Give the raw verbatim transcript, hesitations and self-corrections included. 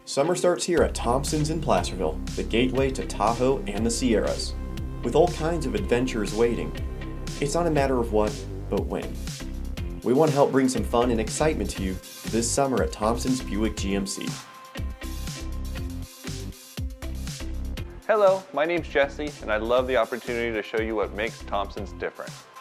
Summer starts here at Thompsons in Placerville, the gateway to Tahoe and the Sierras. With all kinds of adventures waiting, it's not a matter of what, but when. We want to help bring some fun and excitement to you this summer at Thompsons Buick G M C. Hello, my name's Jesse, and I love the opportunity to show you what makes Thompsons different.